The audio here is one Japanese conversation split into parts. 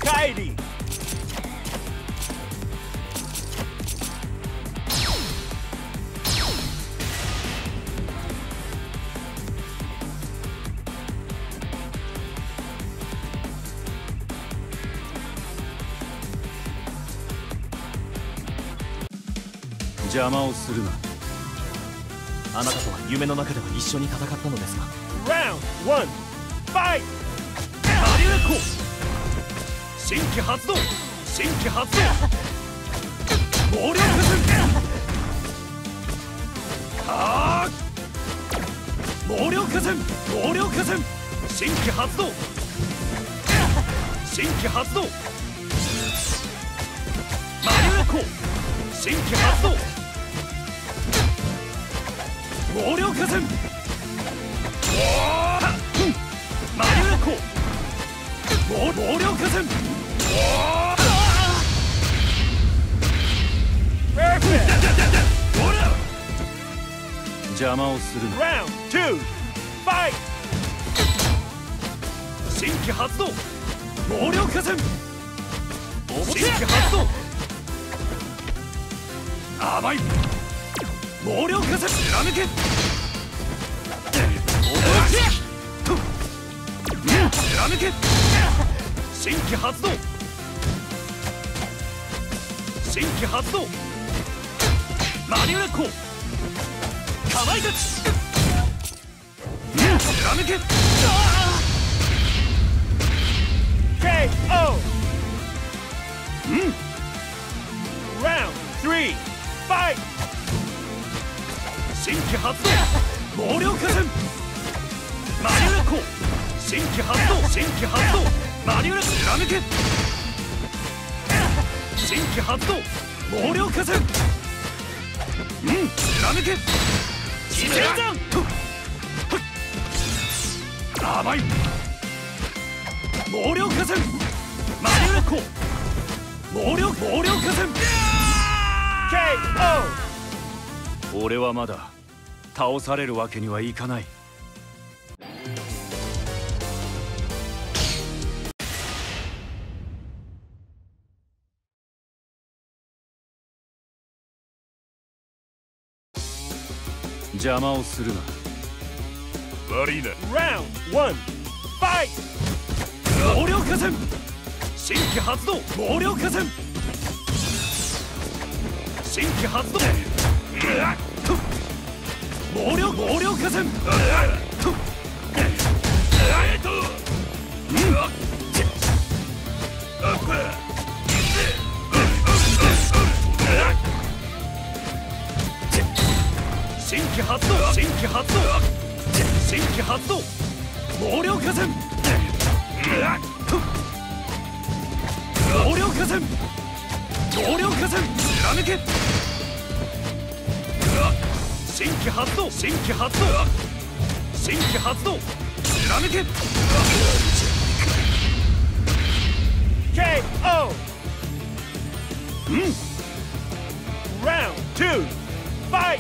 帰り。 邪魔をするな。あなたとは夢の中では一緒に戦ったのですが。 Round 1 Fight。 マリュエコ新規発動、新規発動、猛烈はー猛烈猛烈新規発動、新規発動、マリュエコ新規発動、猛烈マリュエコ猛烈邪魔をするな。 Round 2 Fight。 新規発動、猛烈新規発動、甘い猛烈貫け貫け新規発動、新規発動、マリュエコかまいたち貫け KO。Round 3 Fight。 新規発動、猛烈マリュエコ新規発動、新規発動、マリュエ貫け新規発動、猛烈貫け自然弾甘い猛烈マリュエコ猛烈KO。 俺はまだ倒されるわけにはいかない。邪魔をするな。悪いな。 Round 1 Fight。 猛烈新規発動、猛烈新規発動、猛烈新規発動、新規発動、新規発動、猛烈猛烈猛烈貫け新規発動、新規発動、新規発動貫け KO。Round 2 Fight。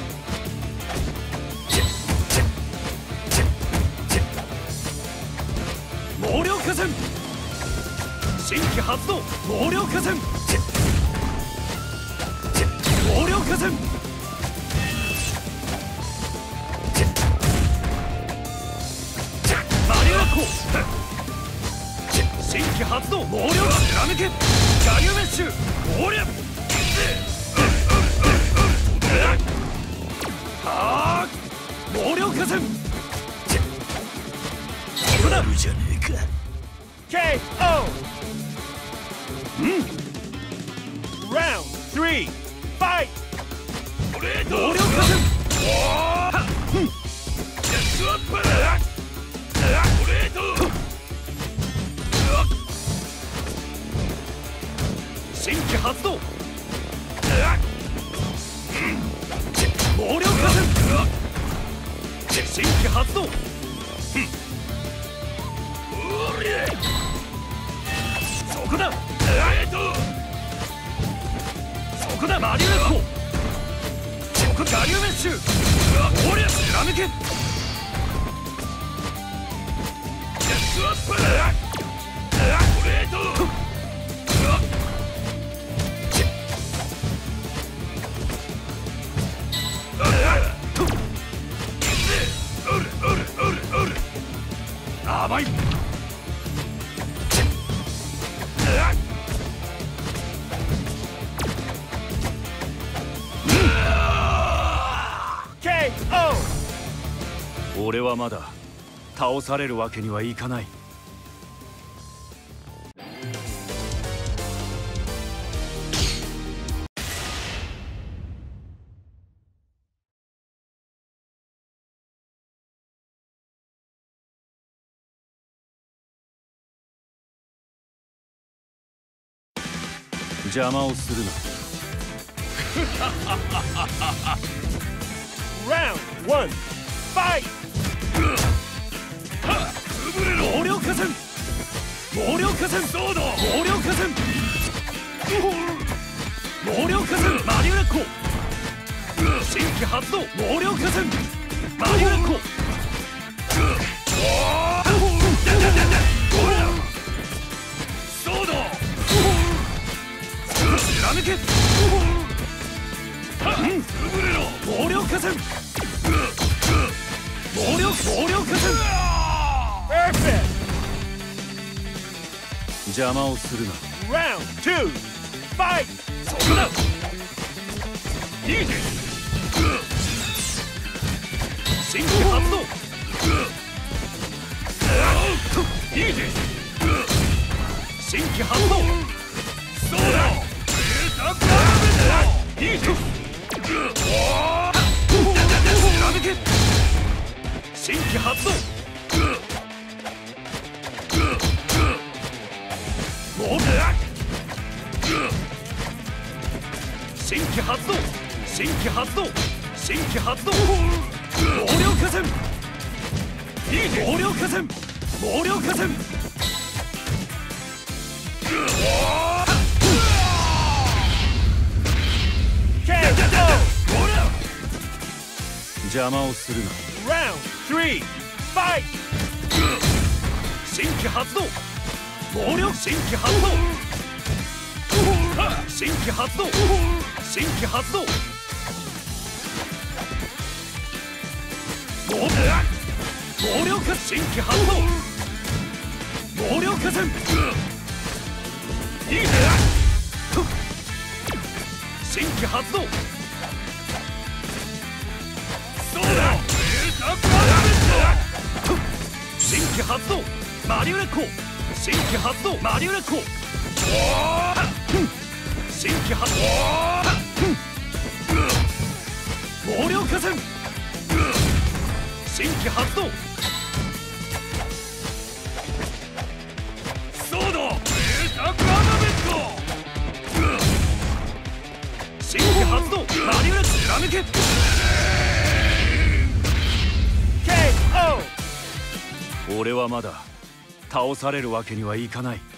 猛烈新規発動、猛烈猛烈マリュエコ新規発動、猛烈貫けガリュメッシュ猛烈はー猛烈こらじゃねえか。 KO。Round 3 Fight。 猛烈新規発動、猛烈新規発動、そこだそこだマリュエコそこガリュメッシュ猛烈貫けジェットアップばい。俺はまだ倒されるわけにはいかない。邪魔をするな。 Round 1 Fight! 毛量化戦毛量化戦そうだ毛量化戦毛量化戦マリュラコ新規発動毛量化戦マリュラコそうだ貫け毛量化戦毛量化戦邪魔をするな。 Round 2 Fight! そこだいいね新規発動いいね新規発動そうだいいね貫け新規発動新規発動新規発動新規発動毛量化戦いいね毛量化戦毛量化戦邪魔をするな。 Round 3 Fight! 新規発動毛量新規発動新規発動新規発動毛量化新規発動毛量化戦いいね新規発動そうだ新規発動マリュラコ新規発動マリュラコ新規発動毛量化戦新規発動そうだ新規発動マリュラ貫け KO! 俺はまだ倒されるわけにはいかない。